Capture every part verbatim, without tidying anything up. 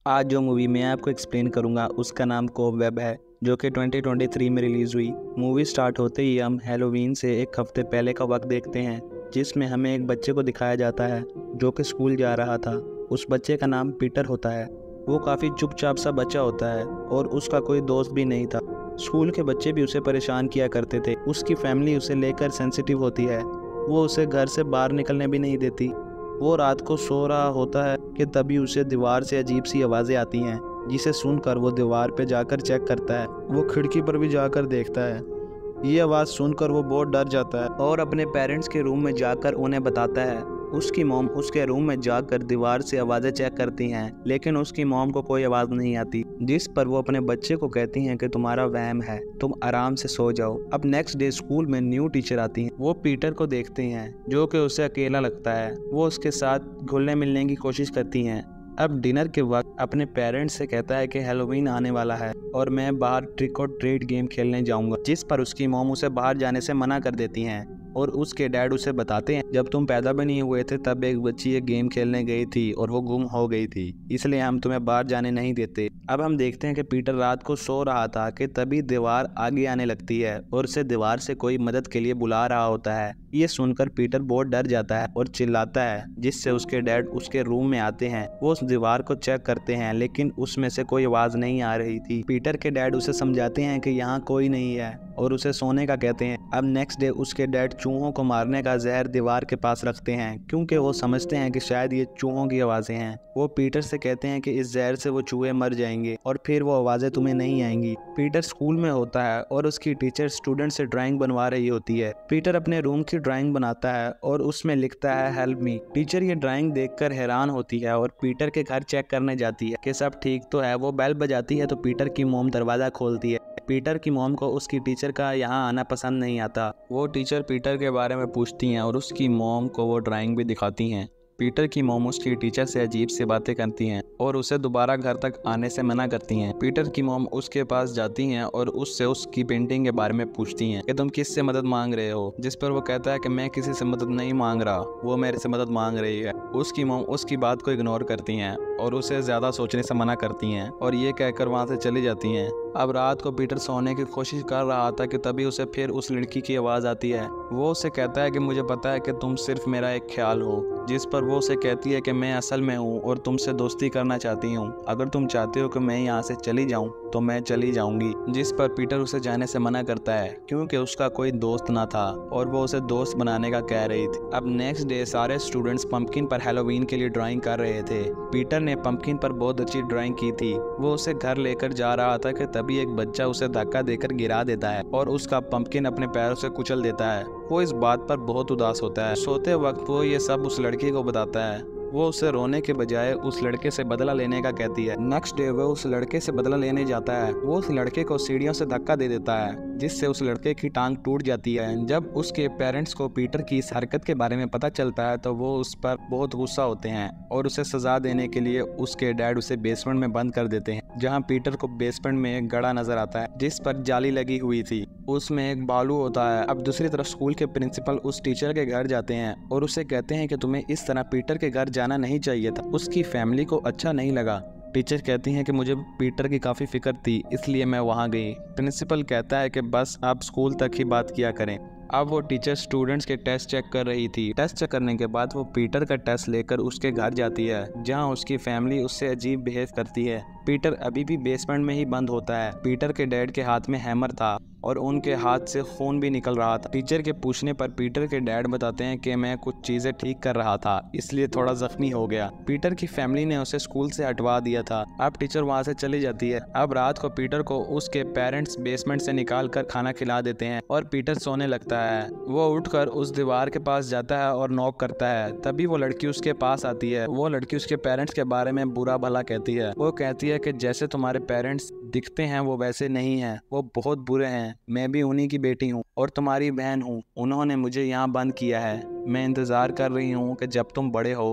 आज जो मूवी मैं आपको एक्सप्लेन करूंगा उसका नाम कोबवेब है, जो कि ट्वेंटी ट्वेंटी थ्री में रिलीज़ हुई। मूवी स्टार्ट होते ही हम हैलोवीन से एक हफ्ते पहले का वक्त देखते हैं, जिसमें हमें एक बच्चे को दिखाया जाता है जो कि स्कूल जा रहा था। उस बच्चे का नाम पीटर होता है। वो काफ़ी चुपचाप सा बच्चा होता है और उसका कोई दोस्त भी नहीं था। स्कूल के बच्चे भी उसे परेशान किया करते थे। उसकी फैमिली उसे लेकर सेंसिटिव होती है। वो उसे घर से बाहर निकलने भी नहीं देती। वो रात को सो रहा होता है कि तभी उसे दीवार से अजीब सी आवाज़ें आती हैं, जिसे सुनकर वो दीवार पे जाकर चेक करता है। वो खिड़की पर भी जाकर देखता है। ये आवाज़ सुनकर वो बहुत डर जाता है और अपने पेरेंट्स के रूम में जाकर उन्हें बताता है। उसकी मॉम उसके रूम में जाकर दीवार से आवाज़ें चेक करती हैं, लेकिन उसकी मॉम को कोई आवाज़ नहीं आती, जिस पर वो अपने बच्चे को कहती हैं कि तुम्हारा वहम है, तुम आराम से सो जाओ। अब नेक्स्ट डे स्कूल में न्यू टीचर आती हैं। वो पीटर को देखते हैं, जो कि उसे अकेला लगता है। वो उसके साथ घुलने मिलने की कोशिश करती हैं। अब डिनर के वक्त अपने पेरेंट्स से कहता है कि हैलोवीन आने वाला है और मैं बाहर ट्रिक और ट्रीट गेम खेलने जाऊंगा, जिस पर उसकी मॉम उसे बाहर जाने से मना कर देती हैं और उसके डैड उसे बताते हैं, जब तुम पैदा भी नहीं हुए थे तब एक बच्ची एक गेम खेलने गई थी और वो गुम हो गई थी, इसलिए हम तुम्हें बाहर जाने नहीं देते। अब हम देखते हैं कि पीटर रात को सो रहा था कि तभी दीवार आगे आने लगती है और उसे दीवार से कोई मदद के लिए बुला रहा होता है। ये सुनकर पीटर बहुत डर जाता है और चिल्लाता है, जिससे उसके डैड उसके रूम में आते हैं। वो उस दीवार को चेक करते हैं, लेकिन उसमें से कोई आवाज़ नहीं आ रही थी। पीटर के डैड उसे समझाते हैं कि यहाँ कोई नहीं है और उसे सोने का कहते हैं। अब नेक्स्ट डे उसके डैड चूहों को मारने का जहर दीवार के पास रखते हैं, क्योंकि वो समझते हैं कि शायद ये चूहों की आवाज़ें हैं। वो पीटर से कहते हैं कि इस जहर से वो चूहे मर जाएंगे और फिर वो आवाज़ें तुम्हें नहीं आएंगी। पीटर स्कूल में होता है और उसकी टीचर स्टूडेंट से ड्राइंग बनवा रही होती है। पीटर अपने रूम की ड्राइंग बनाता है और उसमें लिखता है हेल्प मी। टीचर ये ड्राइंग देखकर हैरान होती है और पीटर के घर चेक करने जाती है कि सब ठीक तो है। वो बेल बजाती है तो पीटर की मोम दरवाज़ा खोलती है। पीटर की मॉम को उसकी टीचर का यहाँ आना पसंद नहीं आता। वो टीचर पीटर के बारे में पूछती हैं और उसकी मॉम को वो ड्राइंग भी दिखाती हैं। पीटर की मॉम उसकी टीचर से अजीब सी बातें करती हैं और उसे दोबारा घर तक आने से मना करती हैं। पीटर की मॉम उसके पास जाती हैं और उससे उसकी पेंटिंग के बारे में पूछती हैं कि तुम किससे मदद मांग रहे हो, जिस पर वो कहता है कि मैं किसी से मदद नहीं मांग रहा, वो मेरे से मदद मांग रही है। उसकी मॉम उसकी बात को इग्नोर करती हैं और उसे ज़्यादा सोचने से मना करती हैं और ये कहकर वहाँ से चली जाती हैं। अब रात को पीटर सोने की कोशिश कर रहा था कि तभी उसे फिर उस लड़की की आवाज़ आती है। वो उसे कहता है कि मुझे पता है कि तुम सिर्फ मेरा एक ख्याल हो, जिस पर वो उसे कहती है कि मैं असल में हूँ और तुमसे दोस्ती करना चाहती हूँ। अगर तुम चाहते हो कि मैं यहाँ से चली जाऊँ तो मैं चली जाऊँगी, जिस पर पीटर उसे जाने से मना करता है, क्योंकि उसका कोई दोस्त ना था और वो उसे दोस्त बनाने का कह रही थी। अब नेक्स्ट डे सारे स्टूडेंट्स पंपकिन पर हैलोवीन के लिए ड्राइंग कर रहे थे। पीटर ने पंपकिन पर बहुत अच्छी ड्राइंग की थी। वो उसे घर लेकर जा रहा था कि तभी एक बच्चा उसे धक्का देकर गिरा देता है और उसका पंपकिन अपने पैरों से कुचल देता है। वो इस बात पर बहुत उदास होता है। सोते वक्त वो ये सब उस लड़की को बताता है। वो उसे रोने के बजाय उस लड़के से बदला लेने का कहती है। नेक्स्ट डे वो उस लड़के से बदला लेने जाता है। वो उस लड़के को सीढ़ियों से धक्का दे देता है, जिससे उस लड़के की टांग टूट जाती है। जब उसके पेरेंट्स को पीटर की इस हरकत के बारे में पता चलता है तो वो उस पर बहुत गुस्सा होते हैं और उसे सजा देने के लिए उसके डैड उसे बेसमेंट में बंद कर देते हैं, जहाँ पीटर को बेसमेंट में एक गड़ा नजर आता है जिस पर जाली लगी हुई थी। उसमें एक बालू होता है। अब दूसरी तरफ स्कूल के प्रिंसिपल उस टीचर के घर जाते हैं और उसे कहते हैं कि तुम्हें इस तरह पीटर के घर जाना नहीं चाहिए था, उसकी फैमिली को अच्छा नहीं लगा। टीचर कहती हैं कि मुझे पीटर की काफ़ी फिक्र थी, इसलिए मैं वहाँ गई। प्रिंसिपल कहता है कि बस आप स्कूल तक ही बात किया करें। अब वो टीचर स्टूडेंट्स के टेस्ट चेक कर रही थी। टेस्ट चेक करने के बाद वो पीटर का टेस्ट लेकर उसके घर जाती है, जहाँ उसकी फैमिली उससे अजीब बिहेव करती है। पीटर अभी भी बेसमेंट में ही बंद होता है। पीटर के डैड के हाथ में हैमर था और उनके हाथ से खून भी निकल रहा था। टीचर के पूछने पर पीटर के डैड बताते हैं कि मैं कुछ चीजें ठीक कर रहा था, इसलिए थोड़ा जख्मी हो गया। पीटर की फैमिली ने उसे स्कूल से हटवा दिया था। अब टीचर वहां से चली जाती है। अब रात को पीटर को उसके पेरेंट्स बेसमेंट से निकाल कर खाना खिला देते हैं और पीटर सोने लगता है। वो उठकर उस दीवार के पास जाता है और नॉक करता है। तभी वो लड़की उसके पास आती है। वो लड़की उसके पेरेंट्स के बारे में बुरा भला कहती है। वो कहती है कि जैसे तुम्हारे पेरेंट्स दिखते हैं वो वैसे नहीं हैं, वो बहुत बुरे हैं। मैं भी उन्हीं की बेटी हूँ और तुम्हारी बहन हूँ। उन्होंने मुझे यहाँ बंद किया है। मैं इंतज़ार कर रही हूँ कि जब तुम बड़े हो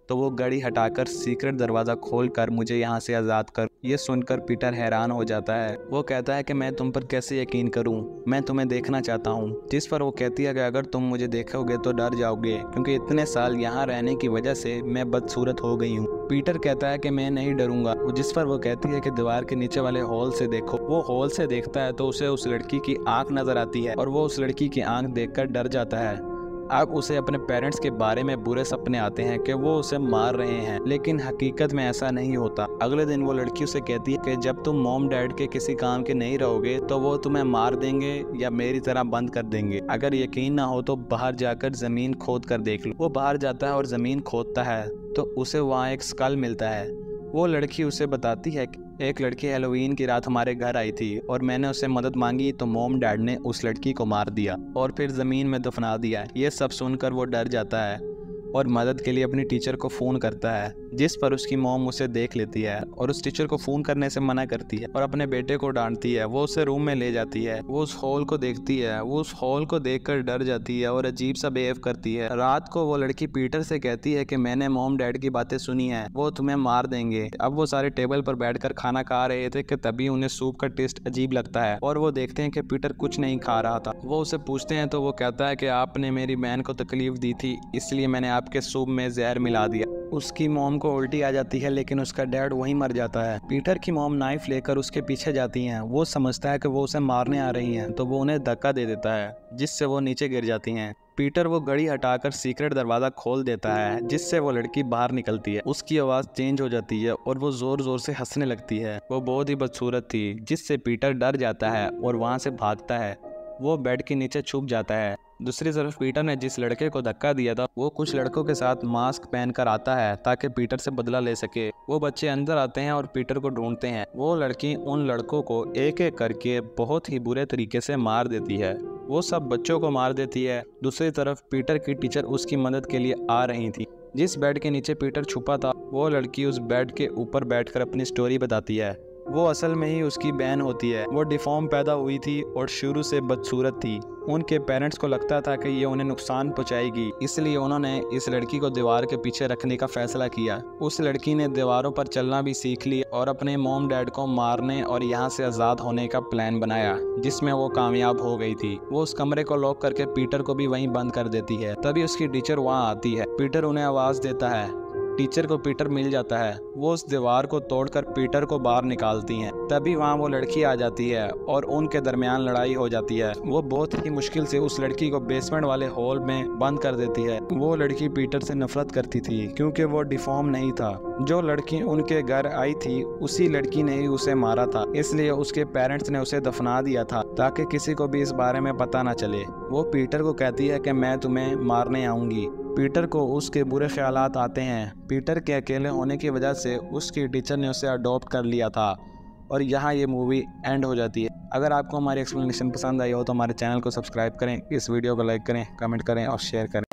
तो वो घड़ी हटाकर सीक्रेट दरवाज़ा खोलकर मुझे यहाँ से आज़ाद कर। ये सुनकर पीटर हैरान हो जाता है। वो कहता है कि मैं तुम पर कैसे यकीन करूँ, मैं तुम्हें देखना चाहता हूँ। जिस पर वो कहती है कि अगर तुम मुझे देखोगे तो डर जाओगे, क्योंकि इतने साल यहाँ रहने की वजह से मैं बदसूरत हो गई हूँ। पीटर कहता है कि मैं नहीं डरूंगा। जिस पर वो कहती है कि दीवार के नीचे वाले हॉल से देखो। वो हॉल से देखता है तो उसे उस लड़की की आंख नजर आती है और वो उस लड़की की आंख देखकर डर जाता है। अब उसे अपने पेरेंट्स के बारे में बुरे सपने आते हैं कि वो उसे मार रहे हैं, लेकिन हकीकत में ऐसा नहीं होता। अगले दिन वो लड़की उसे कहती है कि जब तुम मॉम डैड के किसी काम के नहीं रहोगे तो वो तुम्हें मार देंगे या मेरी तरह बंद कर देंगे। अगर यकीन ना हो तो बाहर जाकर जमीन खोद कर देख लो। वो बाहर जाता है और जमीन खोदता है तो उसे वहाँ एक स्कल मिलता है। वो लड़की उसे बताती है कि एक लड़की हैलोवीन की रात हमारे घर आई थी और मैंने उससे मदद मांगी तो मॉम डैड ने उस लड़की को मार दिया और फिर ज़मीन में दफना दिया। ये सब सुनकर वो डर जाता है और मदद के लिए अपनी टीचर को फ़ोन करता है, जिस पर उसकी मॉम उसे देख लेती है और उस टीचर को फ़ोन करने से मना करती है और अपने बेटे को डांटती है। वो उसे रूम में ले जाती है। वो उस हॉल को देखती है। वो उस हॉल को देखकर डर जाती है और अजीब सा बिहेव करती है। रात को वो लड़की पीटर से कहती है कि मैंने मॉम डैड की बातें सुनी है, वो तुम्हें मार देंगे। अब वो सारे टेबल पर बैठकर खाना खा रहे थे कि तभी उन्हें सूप का टेस्ट अजीब लगता है और वो देखते हैं कि पीटर कुछ नहीं खा रहा था। वो उसे पूछते हैं तो वो कहता है कि आपने मेरी बहन को तकलीफ दी थी, इसलिए मैंने आपके सूप में जहर मिला दिया। उसकी मॉम को उल्टी आ जाती है, लेकिन उसका डैड वहीं मर जाता है। पीटर की मॉम नाइफ लेकर उसके पीछे जाती हैं। वो समझता है कि वो उसे मारने आ रही हैं, तो वो उन्हें धक्का दे देता है, जिससे वो नीचे गिर जाती हैं। पीटर वो घड़ी हटाकर सीक्रेट दरवाज़ा खोल देता है, जिससे वो लड़की बाहर निकलती है। उसकी आवाज़ चेंज हो जाती है और वो ज़ोर ज़ोर से हंसने लगती है। वो बहुत ही बदसूरत थी, जिससे पीटर डर जाता है और वहाँ से भागता है। वो बेड के नीचे छुप जाता है। दूसरी तरफ पीटर ने जिस लड़के को धक्का दिया था वो कुछ लड़कों के साथ मास्क पहनकर आता है ताकि पीटर से बदला ले सके। वो बच्चे अंदर आते हैं और पीटर को ढूंढते हैं। वो लड़की उन लड़कों को एक एक करके बहुत ही बुरे तरीके से मार देती है। वो सब बच्चों को मार देती है। दूसरी तरफ पीटर की टीचर उसकी मदद के लिए आ रही थी। जिस बेड के नीचे पीटर छुपा था वो लड़की उस बेड के ऊपर बैठकर अपनी स्टोरी बताती है। वो असल में ही उसकी बहन होती है। वो डिफॉर्म पैदा हुई थी और शुरू से बदसूरत थी। उनके पेरेंट्स को लगता था कि ये उन्हें नुकसान पहुंचाएगी, इसलिए उन्होंने इस लड़की को दीवार के पीछे रखने का फैसला किया। उस लड़की ने दीवारों पर चलना भी सीख ली और अपने मॉम डैड को मारने और यहाँ से आज़ाद होने का प्लान बनाया, जिसमें वो कामयाब हो गई थी। वो उस कमरे को लॉक करके पीटर को भी वहीं बंद कर देती है। तभी उसकी टीचर वहाँ आती है। पीटर उन्हें आवाज़ देता है। टीचर को पीटर मिल जाता है। वो उस दीवार को तोड़कर पीटर को बाहर निकालती हैं। तभी वहाँ वो लड़की आ जाती है और उनके दरमियान लड़ाई हो जाती है। वो बहुत ही मुश्किल से उस लड़की को बेसमेंट वाले हॉल में बंद कर देती है। वो लड़की पीटर से नफरत करती थी क्योंकि वो डिफॉर्म नहीं था। जो लड़की उनके घर आई थी उसी लड़की ने ही उसे मारा था, इसलिए उसके पेरेंट्स ने उसे दफना दिया था ताकि किसी को भी इस बारे में पता ना चले। वो पीटर को कहती है कि मैं तुम्हें मारने आऊंगी। पीटर को उसके बुरे ख्यालात आते हैं। पीटर के अकेले होने की वजह से उसकी टीचर ने उसे अडॉप्ट कर लिया था और यहाँ ये मूवी एंड हो जाती है। अगर आपको हमारी एक्सप्लेनेशन पसंद आई हो तो हमारे चैनल को सब्सक्राइब करें, इस वीडियो को लाइक करें, कमेंट करें और शेयर करें।